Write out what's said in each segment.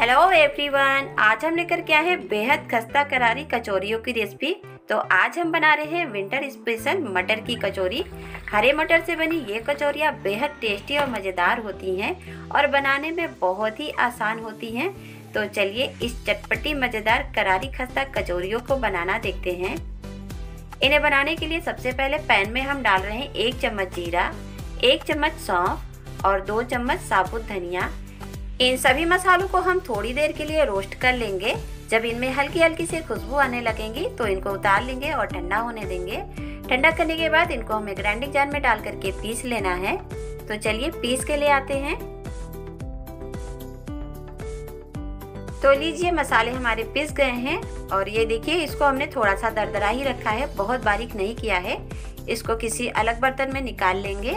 Hello everyone, आज हम लेकर क्या है बेहद खस्ता करारी कचौरियों की रेसिपी। तो आज हम बना रहे हैं विंटर स्पेशल मटर की कचौरी। हरे मटर से बनी ये कचौरियाँ बेहद टेस्टी और मज़ेदार होती हैं और बनाने में बहुत ही आसान होती हैं। तो चलिए इस चटपटी मज़ेदार करारी खस्ता कचौरियों को बनाना देखते हैं। इन्हें बनाने के लिए सबसे पहले पैन में हम डाल रहे हैं 1 चम्मच जीरा, 1 चम्मच सौंफ और 2 चम्मच साबुत धनिया। इन सभी मसालों को हम थोड़ी देर के लिए रोस्ट कर लेंगे। जब इनमें हल्की हल्की सी खुशबू आने लगेगी तो इनको उतार लेंगे और ठंडा होने देंगे। ठंडा करने के बाद इनको हमें ग्राइंडिंग जार में डाल करके पीस लेना है। तो चलिए पीस के ले आते हैं। तो लीजिए मसाले हमारे पीस गए हैं और ये देखिए इसको हमने थोड़ा सा दरदरा ही रखा है, बहुत बारीक नहीं किया है। इसको किसी अलग बर्तन में निकाल लेंगे।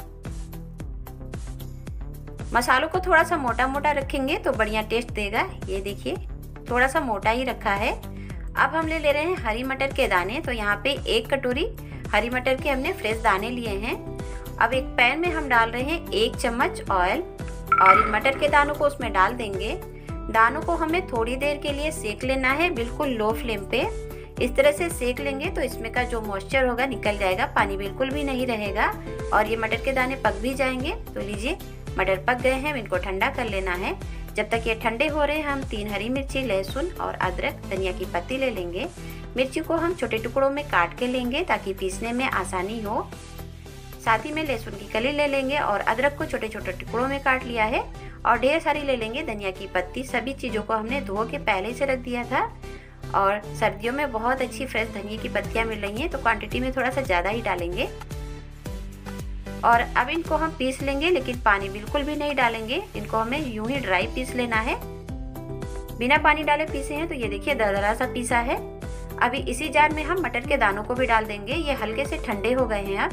मसालों को थोड़ा सा मोटा मोटा रखेंगे तो बढ़िया टेस्ट देगा। ये देखिए थोड़ा सा मोटा ही रखा है। अब हम ले रहे हैं हरी मटर के दाने। तो यहाँ पे 1 कटोरी हरी मटर के हमने फ्रेश दाने लिए हैं। अब एक पैन में हम डाल रहे हैं 1 चम्मच ऑयल और इन मटर के दानों को उसमें डाल देंगे। दानों को हमें थोड़ी देर के लिए सेक लेना है, बिल्कुल लो फ्लेम पे। इस तरह से सेक लेंगे तो इसमें का जो मॉइस्चर होगा निकल जाएगा, पानी बिल्कुल भी नहीं रहेगा और ये मटर के दाने पक भी जाएंगे। तो लीजिए मटर पक गए हैं, इनको ठंडा कर लेना है। जब तक ये ठंडे हो रहे हैं हम 3 हरी मिर्ची, लहसुन और अदरक, धनिया की पत्ती ले लेंगे। मिर्ची को हम छोटे टुकड़ों में काट के लेंगे ताकि पीसने में आसानी हो। साथ ही में लहसुन की कली ले लेंगे और अदरक को छोटे छोटे टुकड़ों में काट लिया है और ढेर सारी ले लेंगे धनिया की पत्ती। सभी चीज़ों को हमने धो के पहले से रख दिया था और सर्दियों में बहुत अच्छी फ्रेश धनिया की पत्तियाँ मिल रही हैं तो क्वांटिटी में थोड़ा सा ज़्यादा ही डालेंगे। और अब इनको हम पीस लेंगे, लेकिन पानी बिल्कुल भी नहीं डालेंगे। इनको हमें यूं ही ड्राई पीस लेना है, बिना पानी डाले पीसे हैं। तो ये देखिए दरदरा सा पीसा है। अभी इसी जार में हम मटर के दानों को भी डाल देंगे। ये हल्के से ठंडे हो गए हैं अब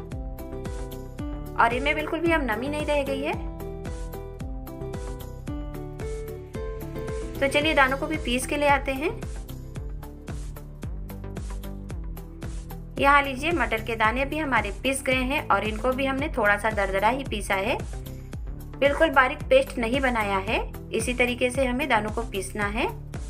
और इनमें बिल्कुल भी अब नमी नहीं रह गई है। तो चलिए दानों को भी पीस के ले आते हैं। यहाँ लीजिए मटर के दाने भी हमारे पीस गए हैं और इनको भी हमने थोड़ा सा दरदरा ही पीसा है, बिल्कुल बारीक पेस्ट नहीं बनाया है। इसी तरीके से हमें दानों को पीसना है।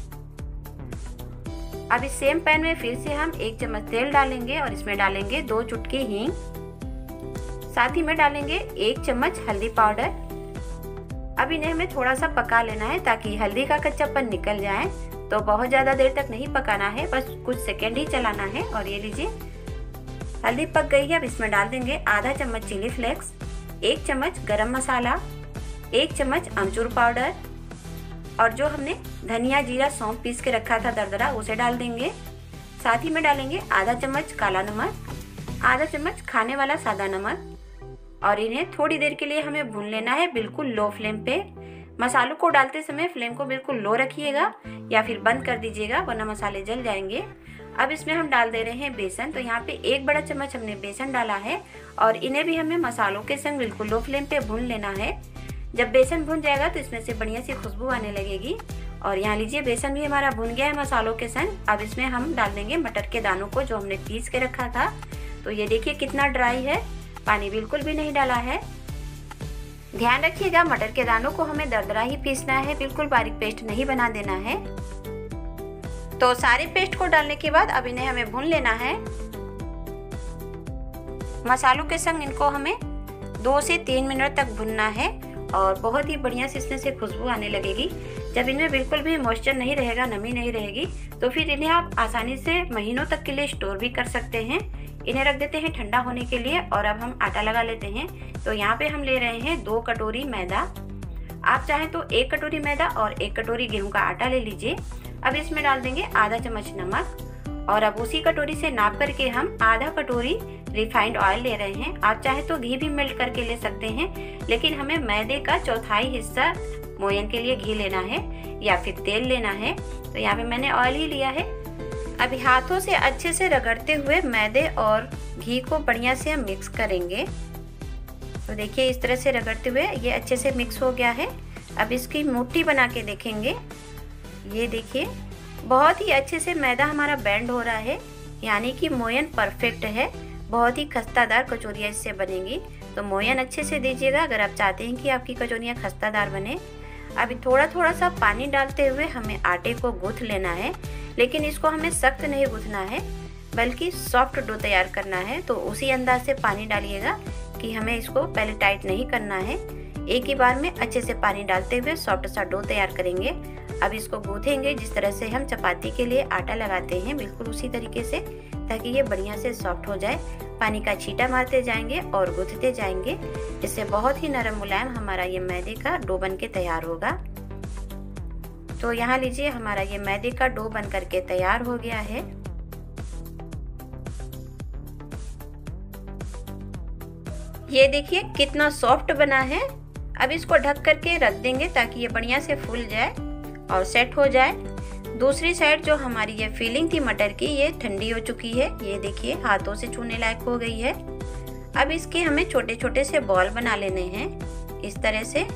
अब इस सेम पैन में फिर से हम 1 चम्मच तेल डालेंगे और इसमें डालेंगे 2 चुटकी हींग। साथ ही में डालेंगे 1 चम्मच हल्दी पाउडर। अब इन्हें हमें थोड़ा सा पका लेना है ताकि हल्दी का कच्चापन निकल जाए। तो बहुत ज़्यादा देर तक नहीं पकाना है, बस कुछ सेकेंड ही चलाना है। और ये लीजिए हल्दी पक गई है। अब इसमें डाल देंगे आधा चम्मच चिली फ्लेक्स, 1 चम्मच गरम मसाला, 1 चम्मच अमचूर पाउडर और जो हमने धनिया जीरा सौंफ पीस के रखा था दरदरा उसे डाल देंगे। साथ ही में डालेंगे आधा चम्मच काला नमक, आधा चम्मच खाने वाला सादा नमक और इन्हें थोड़ी देर के लिए हमें भून लेना है, बिल्कुल लो फ्लेम पे। मसालों को डालते समय फ्लेम को बिल्कुल लो रखिएगा या फिर बंद कर दीजिएगा, वरना मसाले जल जाएंगे। अब इसमें हम डाल दे रहे हैं बेसन। तो यहाँ पे 1 बड़ा चम्मच हमने बेसन डाला है और इन्हें भी हमें मसालों के संग बिल्कुल लो फ्लेम पे भून लेना है। जब बेसन भुन जाएगा तो इसमें से बढ़िया सी खुशबू आने लगेगी। और यहाँ लीजिए बेसन भी हमारा भुन गया है मसालों के संग। अब इसमें हम डाल देंगे मटर के दानों को जो हमने पीस के रखा था। तो ये देखिए कितना ड्राई है, पानी बिल्कुल भी नहीं डाला है। ध्यान रखिएगा मटर के दानों को हमें दरदरा ही पीसना है, बिल्कुल बारीक पेस्ट नहीं बना देना है। तो सारे पेस्ट को डालने के बाद अब इन्हें हमें भून लेना है। मसालों के संग इनको हमें 2 से 3 मिनट तक भुनना है और बहुत ही बढ़िया से इसमें से खुशबू आने लगेगी। जब इनमें बिल्कुल भी मॉइस्चर नहीं रहेगा, नमी नहीं रहेगी, तो फिर इन्हें आप आसानी से महीनों तक के लिए स्टोर भी कर सकते हैं। इन्हें रख देते हैं ठंडा होने के लिए और अब हम आटा लगा लेते हैं। तो यहाँ पे हम ले रहे हैं 2 कटोरी मैदा। आप चाहें तो 1 कटोरी मैदा और 1 कटोरी गेहूं का आटा ले लीजिए। अब इसमें डाल देंगे आधा चम्मच नमक और अब उसी कटोरी से नाप करके हम आधा कटोरी रिफाइंड ऑयल ले रहे हैं। आप चाहे तो घी भी मेल्ट करके ले सकते हैं, लेकिन हमें मैदे का 1/4 हिस्सा मोयन के लिए घी लेना है या फिर तेल लेना है। तो यहाँ पे मैंने ऑयल ही लिया है। अभी हाथों से अच्छे से रगड़ते हुए मैदे और घी को बढ़िया से हम मिक्स करेंगे। तो देखिए इस तरह से रगड़ते हुए ये अच्छे से मिक्स हो गया है। अब इसकी मुट्ठी बना के देखेंगे। ये देखिए बहुत ही अच्छे से मैदा हमारा बैंड हो रहा है, यानी कि मोयन परफेक्ट है। बहुत ही खस्तादार कचौरियाँ इससे बनेंगी। तो मोयन अच्छे से दीजिएगा अगर आप चाहते हैं कि आपकी कचौरियाँ खस्तादार बने। अभी थोड़ा थोड़ा सा पानी डालते हुए हमें आटे को गूँथ लेना है, लेकिन इसको हमें सख्त नहीं गूँथना है बल्कि सॉफ्ट डो तैयार करना है। तो उसी अंदाज से पानी डालिएगा कि हमें इसको पहले टाइट नहीं करना है। एक ही बार में अच्छे से पानी डालते हुए सॉफ्ट सा डो तैयार करेंगे। अब इसको गूँथेंगे जिस तरह से हम चपाती के लिए आटा लगाते हैं, बिल्कुल उसी तरीके से, ताकि ये बढ़िया से सॉफ्ट हो जाए। पानी का छींटा मारते जाएंगे और गूँथते जाएंगे। इससे बहुत ही नरम मुलायम हमारा ये मैदे का डो बन के तैयार होगा। तो यहाँ लीजिए हमारा ये मैदे का डो बन करके तैयार हो गया है। ये देखिए कितना सॉफ्ट बना है। अब इसको ढक करके रख देंगे ताकि ये बढ़िया से फूल जाए और सेट हो जाए। दूसरी साइड जो हमारी ये फिलिंग थी मटर की, ये ठंडी हो चुकी है। ये देखिए हाथों से छूने लायक हो गई है। अब इसके हमें छोटे छोटे से बॉल बना लेने हैं इस तरह से।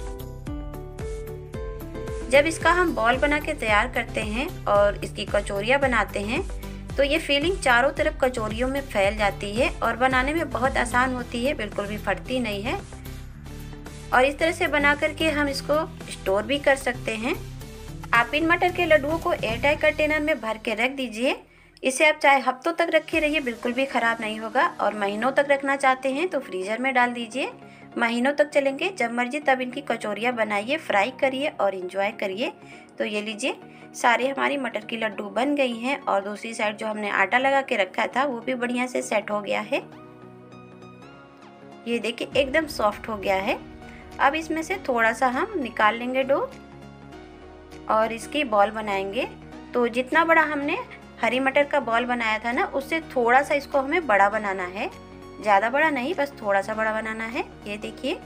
जब इसका हम बॉल बना के तैयार करते हैं और इसकी कचौरियाँ बनाते हैं तो ये फिलिंग चारों तरफ कचौरियों में फैल जाती है और बनाने में बहुत आसान होती है, बिल्कुल भी फटती नहीं है। और इस तरह से बना करके हम इसको स्टोर भी कर सकते हैं। आप इन मटर के लड्डुओं को एयरटाइट कंटेनर में भर के रख दीजिए। इसे आप चाहे हफ्तों तक रखे रहिए, बिल्कुल भी ख़राब नहीं होगा। और महीनों तक रखना चाहते हैं तो फ्रीज़र में डाल दीजिए, महीनों तक चलेंगे। जब मर्जी तब इनकी कचौरियाँ बनाइए, फ्राई करिए और इंजॉय करिए। तो ये लीजिए सारे हमारी मटर की लड्डू बन गई हैं और दूसरी साइड जो हमने आटा लगा के रखा था वो भी बढ़िया से सेट हो गया है। ये देखिए एकदम सॉफ्ट हो गया है। अब इसमें से थोड़ा सा हम निकाल लेंगे डो और इसकी बॉल बनाएंगे। तो जितना बड़ा हमने हरी मटर का बॉल बनाया था ना, उससे थोड़ा सा इसको हमें बड़ा बनाना है, ज़्यादा बड़ा नहीं, बस थोड़ा सा बड़ा बनाना है। ये देखिए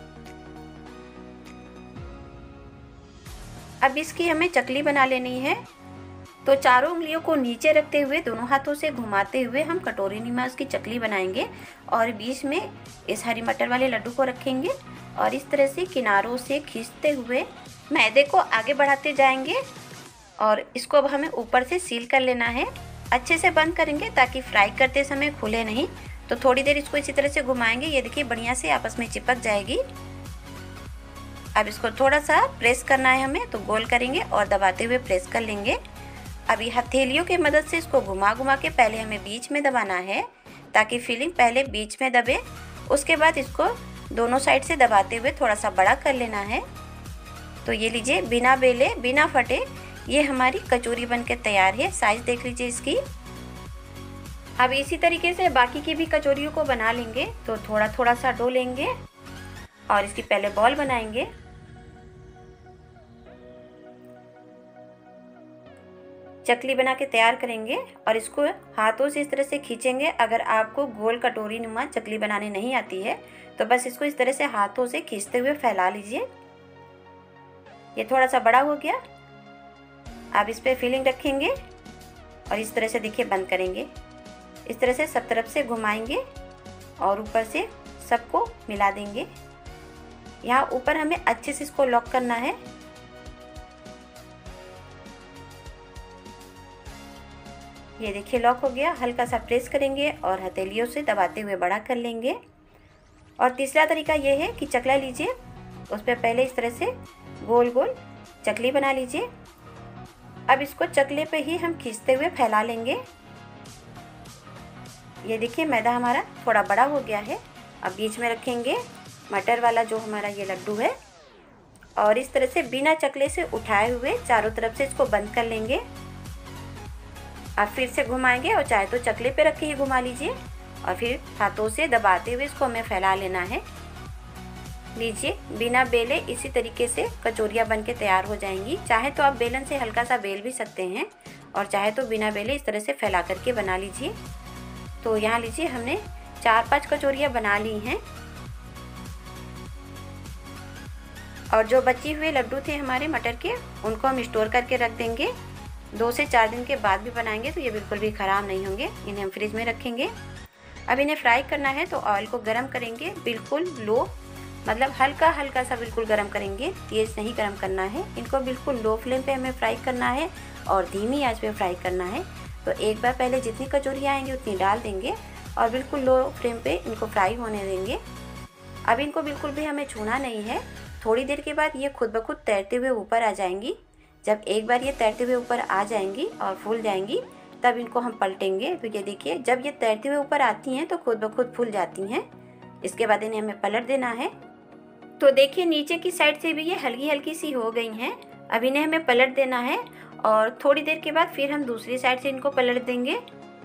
अब इसकी हमें चकली बना लेनी है। तो चारों उंगलियों को नीचे रखते हुए दोनों हाथों से घुमाते हुए हम कटोरी नुमा उसकी चकली बनाएंगे और बीच में इस हरी मटर वाले लड्डू को रखेंगे और इस तरह से किनारों से खींचते हुए मैदे को आगे बढ़ाते जाएंगे। और इसको अब हमें ऊपर से सील कर लेना है। अच्छे से बंद करेंगे ताकि फ्राई करते समय खुले नहीं। तो थोड़ी देर इसको इसी तरह से घुमाएंगे। ये देखिए बढ़िया से आपस में चिपक जाएगी। अब इसको थोड़ा सा प्रेस करना है हमें, तो गोल करेंगे और दबाते हुए प्रेस कर लेंगे। अभी हथेलियों की मदद से इसको घुमा घुमा के पहले हमें बीच में दबाना है ताकि फिलिंग पहले बीच में दबे। उसके बाद इसको दोनों साइड से दबाते हुए थोड़ा सा बड़ा कर लेना है। तो ये लीजिए बिना बेले बिना फटे ये हमारी कचौरी बनके तैयार है। साइज देख लीजिए इसकी। अब इसी तरीके से बाकी की भी कचौरियों को बना लेंगे। तो थोड़ा थोड़ा सा डो लेंगे और इसकी पहले बॉल बनाएंगे। चकली बना के तैयार करेंगे और इसको हाथों से इस तरह से खींचेंगे। अगर आपको गोल कटोरी नुमा चकली बनाने नहीं आती है तो बस इसको इस तरह से हाथों से खींचते हुए फैला लीजिए। ये थोड़ा सा बड़ा हो गया। अब इस पे फिलिंग रखेंगे और इस तरह से देखिए बंद करेंगे। इस तरह से सब तरफ से घुमाएंगे और ऊपर से सबको मिला देंगे। यहाँ ऊपर हमें अच्छे से इसको लॉक करना है। ये देखिए लॉक हो गया। हल्का सा प्रेस करेंगे और हथेलियों से दबाते हुए बड़ा कर लेंगे। और तीसरा तरीका ये है कि चकला लीजिए, उस पर पहले इस तरह से गोल गोल चकली बना लीजिए। अब इसको चकले पे ही हम खींचते हुए फैला लेंगे। ये देखिए मैदा हमारा थोड़ा बड़ा हो गया है। अब बीच में रखेंगे मटर वाला जो हमारा ये लड्डू है और इस तरह से बिना चकले से उठाए हुए चारों तरफ से इसको बंद कर लेंगे। अब फिर से घुमाएंगे और चाहे तो चकले पे रख के ही घुमा लीजिए और फिर हाथों से दबाते हुए इसको हमें फैला लेना है। लीजिए बिना बेले इसी तरीके से कचौरियाँ बन के तैयार हो जाएंगी। चाहे तो आप बेलन से हल्का सा बेल भी सकते हैं और चाहे तो बिना बेले इस तरह से फैला करके बना लीजिए। तो यहाँ लीजिए हमने 4-5 कचौरियाँ बना ली हैं और जो बची हुए लड्डू थे हमारे मटर के उनको हम स्टोर करके रख देंगे। 2 से 4 दिन के बाद भी बनाएंगे तो ये बिल्कुल भी ख़राब नहीं होंगे। इन्हें हम फ्रिज में रखेंगे। अब इन्हें फ्राई करना है तो ऑयल को गर्म करेंगे, बिल्कुल लो, मतलब हल्का हल्का सा बिल्कुल गर्म करेंगे, तेज़ नहीं गर्म करना है। इनको बिल्कुल लो फ्लेम पे हमें फ्राई करना है और धीमी आंच पे फ्राई करना है। तो एक बार पहले जितनी कचौरियाँ आएंगी उतनी डाल देंगे और बिल्कुल लो फ्लेम पे इनको फ्राई होने देंगे। अब इनको बिल्कुल भी हमें छूना नहीं है। थोड़ी देर के बाद ये खुद ब खुद तैरते हुए ऊपर आ जाएंगी। जब एक बार ये तैरते हुए ऊपर आ जाएंगी और फूल जाएंगी तब इनको हम पलटेंगे। तो ये देखिए, जब ये तैरते हुए ऊपर आती हैं तो खुद ब खुद फूल जाती हैं। इसके बाद इन्हें हमें पलट देना है। तो देखिए नीचे की साइड से भी ये हल्की हल्की सी हो गई हैं। अब इन्हें हमें पलट देना है और थोड़ी देर के बाद फिर हम दूसरी साइड से इनको पलट देंगे।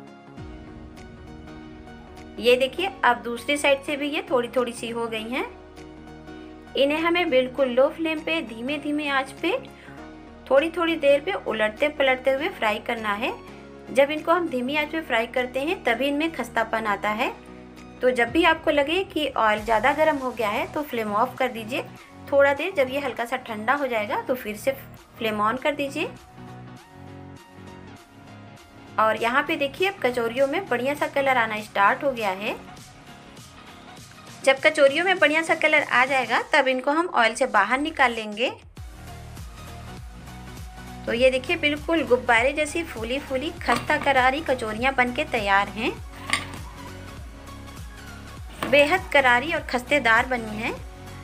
ये देखिए, अब दूसरी साइड से भी ये थोड़ी थोड़ी सी हो गई हैं। इन्हें हमें बिल्कुल लो फ्लेम पे धीमे धीमे आंच पे थोड़ी थोड़ी देर पे उलटते पलटते हुए फ्राई करना है। जब इनको हम धीमी आंच पे फ्राई करते हैं तभी इनमें खस्तापन आता है। तो जब भी आपको लगे कि ऑयल ज़्यादा गर्म हो गया है तो फ्लेम ऑफ कर दीजिए। थोड़ा देर जब ये हल्का सा ठंडा हो जाएगा तो फिर से फ्लेम ऑन कर दीजिए। और यहाँ पे देखिए, अब कचौरियों में बढ़िया सा कलर आना स्टार्ट हो गया है। जब कचौरियों में बढ़िया सा कलर आ जाएगा तब इनको हम ऑयल से बाहर निकाल लेंगे। तो ये देखिए, बिल्कुल गुब्बारे जैसी फूली फूली खस्ता करारी कचौरियाँ बनके तैयार हैं। बेहद करारी और खस्तेदार बनी हैं।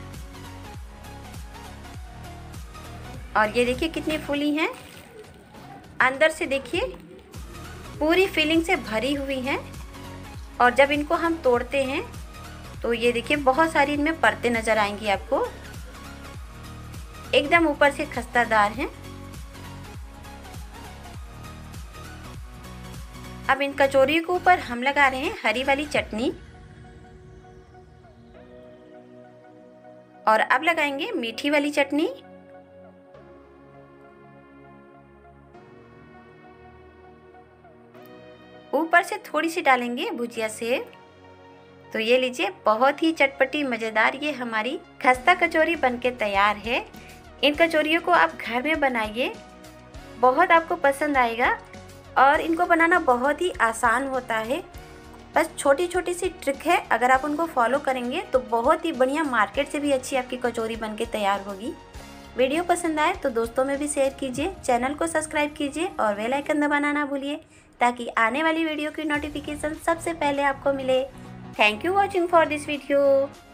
और ये देखिए कितनी फूली हैं। अंदर से देखिए पूरी फीलिंग से भरी हुई हैं। और जब इनको हम तोड़ते हैं तो ये देखिए बहुत सारी इनमें परतें नज़र आएंगी आपको। एकदम ऊपर से खस्तादार हैं। अब इन कचौरियों के ऊपर हम लगा रहे हैं हरी वाली चटनी। और अब लगाएंगे मीठी वाली चटनी। ऊपर से थोड़ी सी डालेंगे भुजिया सेव। तो ये लीजिए, बहुत ही चटपटी मज़ेदार ये हमारी खस्ता कचौरी बनके तैयार है। इन कचौरियों को आप घर में बनाइए, बहुत आपको पसंद आएगा। और इनको बनाना बहुत ही आसान होता है। बस छोटी छोटी सी ट्रिक है, अगर आप उनको फॉलो करेंगे तो बहुत ही बढ़िया, मार्केट से भी अच्छी आपकी कचौरी बनके तैयार होगी। वीडियो पसंद आए तो दोस्तों में भी शेयर कीजिए, चैनल को सब्सक्राइब कीजिए और बेल आइकन दबाना ना भूलिए ताकि आने वाली वीडियो की नोटिफिकेशन सबसे पहले आपको मिले। Thank you watching for this video.